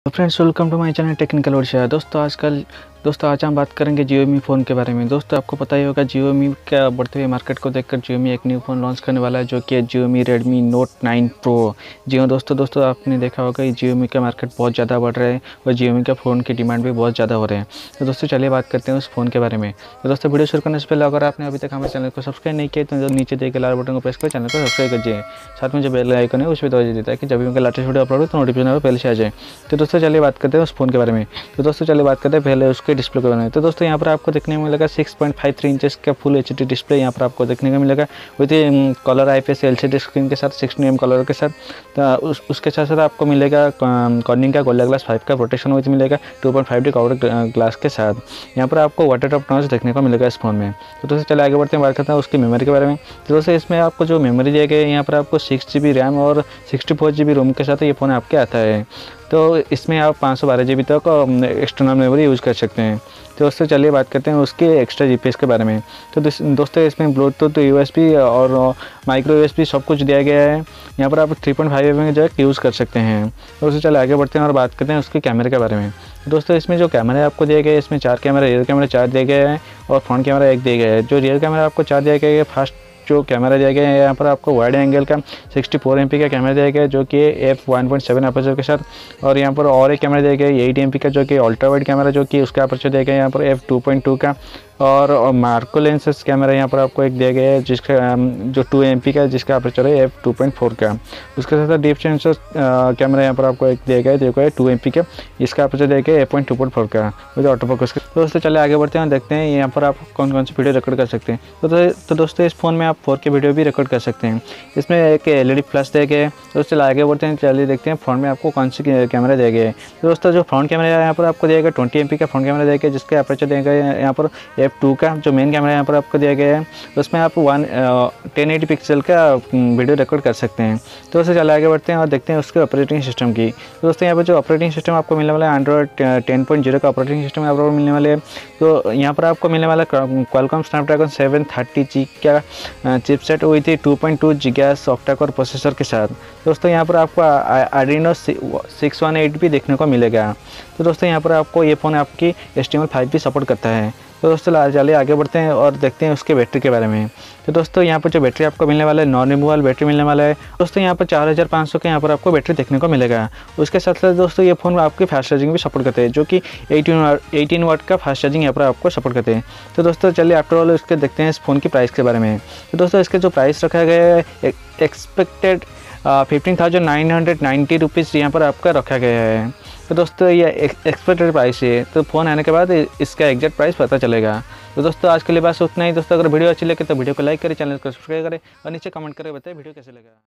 तो friends, welcome to my channel technical और दोस्तों आज हम बात करेंगे Xiomi फ़ोन के बारे में। दोस्तों आपको पता ही होगा Xiomi का बढ़ते हुए मार्केट को देखकर Xiomi एक न्यू फ़ोन लॉन्च करने वाला है, जो कि है Xiomi Redmi Note 9 Pro। जी हाँ दोस्तों आपने देखा होगा Xiomi का मार्केट बहुत ज़्यादा बढ़ रहा है और Xiomi का फ़ोन की डिमांड भी बहुत ज़्यादा हो रहे हैं। तो दोस्तों चलिए बात करते हैं उस फ़ोन के बारे में। तो दोस्तों वीडियो शुरू करने से पहले अगर आपने अभी तक हमारे चैनल को सब्सक्राइब नहीं किया तो नीचे दिए गए लाल बटन को प्रेस कर चैनल को सब्सक्राइब कीजिए। साथ में जो बेल आइकन है उस पर दबा देता है कि जब भी उनका लेटेस्ट वीडियो अपलोड हो तो नोटिफिकेशन पहले से आ जाए। तो दोस्तों चलिए बात करते हैं उस फ़ोन के बारे में। तो दोस्तों चलिए बात करते हैं पहले उसके डिस्प्ले के बारे में। तो दोस्तों यहाँ पर आपको देखने को मिलेगा 6.53 इंचेस का फुल एचडी डिस्प्ले यहाँ पर आपको देखने को मिलेगा with colour IPS LCD screen के साथ 16 कलर के साथ। तो उसके साथ साथ आपको मिलेगा कॉर्निंग का गोरिल्ला ग्लास 5 का प्रोटेक्शन विथ मिलेगा 2.5D कवर ग्लास के साथ। यहाँ पर आपको वाटर टॉप नॉच देखने को मिलेगा इस फोन में। तो दोस्तों चलिए आगे बढ़ते हैं, बात करते हैं उसकी मेमोरी के बारे में। तो दोस्तों इसमें आपको जो मेमोरी दिया गया है यहाँ पर आपको 6GB रैम और 64GB रोम के साथ ये फ़ोन आपके आता है। तो इसमें आप 512GB तक एक्सटर्नल मेमोरी यूज़ कर सकते हैं। तो दोस्तों चलिए बात करते हैं उसके एक्स्ट्रा जीपीएस के बारे में। तो दोस्तों इसमें ब्लूटूथ यूएसबी और माइक्रो यूएसबी सब कुछ दिया गया है। यहाँ पर आप 3.5mm जैक यूज़ कर सकते हैं। तो दोस्तों चलिए आगे बढ़ते हैं और बात करते हैं उसके कैमरे के बारे में। दोस्तों इसमें जो कैमरा आपको दिया गया है, इसमें 4 कैमरा, रियर कैमरा 4 दिए गए हैं और फ्रंट कैमरा 1 दिया गया है। जो रियर कैमरा आपको 4 दिया गया है, फास्ट जो कैमरा दिया गया है यहाँ पर आपको वाइड एंगल का 64MP का कैमरा दिया गया है, जो कि f1.7 अपर्चर के साथ। और यहाँ पर और एक कैमरा दिया गया है 8MP का, जो कि अल्ट्रा वाइड कैमरा, जो कि उसका अपर्चर दिया गया है यहाँ पर f2.2 का। और मार्को लेंसेस कैमरा यहाँ पर आपको एक दिया गया है जिसका जो 2MP का, जिसका अपर्चर है f2.4 का। उसके साथ डीप सेंसर कैमरा यहाँ पर आपको एक दिया गया है जो है 2MP का, इसका अपर्चर दिया गया है f2.4 का विद ऑटो फोकस। तो दोस्तों चलिए आगे बढ़ते हैं, देखते हैं यहाँ पर आप कौन कौन सी वीडियो रिकॉर्ड कर सकते हैं। तो दोस्तों इस फ़ोन में आप 4K वीडियो भी रिकॉर्ड कर सकते हैं। इसमें एक LED फ्लैश दिया गया है। दोस्तों आगे बढ़ते हैं, चलिए देखते हैं फ्रंट में आपको कौन सी कैमरा दिया गया है। तो दोस्तों जो फ्रंट कैमरा है यहाँ पर आपको दिया गया 20MP का फ्रंट कैमरा दिया गया, जिसका अपर्चर दिया गया है यहाँ पर f2 का। जो मेन कैमरा यहाँ पर आपको दिया गया है उसमें आप 1080 पिक्सल का वीडियो रिकॉर्ड कर सकते हैं। तो दोस्तों चलिए आगे बढ़ते हैं और देखते हैं उसके ऑपरेटिंग सिस्टम की। तो दोस्तों यहाँ पर जो ऑपरेटिंग सिस्टम आपको मिलने वाला है एंड्रॉइड 10.0 का ऑपरेटिंग सिस्टम आपको मिलने वाले है। तो यहाँ पर आपको मिलने वाला क्वालकॉम स्नैपड्रैगन 730G का chipset with 2.2 GHz octa core processor के साथ। दोस्तों यहाँ पर आपको आर्डिनो 618 भी देखने को मिलेगा। तो दोस्तों यहाँ पर आपको ये फ़ोन आपकी HTML5 भी सपोर्ट करता है। तो दोस्तों चलिए आगे बढ़ते हैं और देखते हैं उसके बैटरी के बारे में। तो दोस्तों यहाँ पर जो बैटरी आपको मिलने वाला है, नॉन रिमूवेबल बैटरी मिलने वाला है। दोस्तों यहाँ पर 4500 के यहाँ पर आपको बैटरी देखने को मिलेगा। उसके साथ साथ दोस्तों ये फ़ोन आपकी फास्ट चार्जिंग भी सपोर्ट करते हैं, जो कि 18 वाट का फास्ट चार्जिंग यहाँ पर आपको सपोर्ट करते हैं। तो दोस्तों चलिए आफ्टर ऑल इसके देखते हैं इस फ़ोन की प्राइस के बारे में। तो दोस्तों इसके जो प्राइस रखा गया है एक्सपेक्टेड 15,990 रुपीज़ यहाँ पर आपका रखा गया है। तो दोस्तों ये एक्सपेक्टेड प्राइस है, तो फ़ोन आने के बाद इसका एग्जैक्ट प्राइस पता चलेगा। तो दोस्तों आज के लिए बस उतना ही। दोस्तों अगर वीडियो अच्छी लगे तो वीडियो को लाइक करें, चैनल को सब्सक्राइब करें और नीचे कमेंट करके बताएं वीडियो कैसे लगा।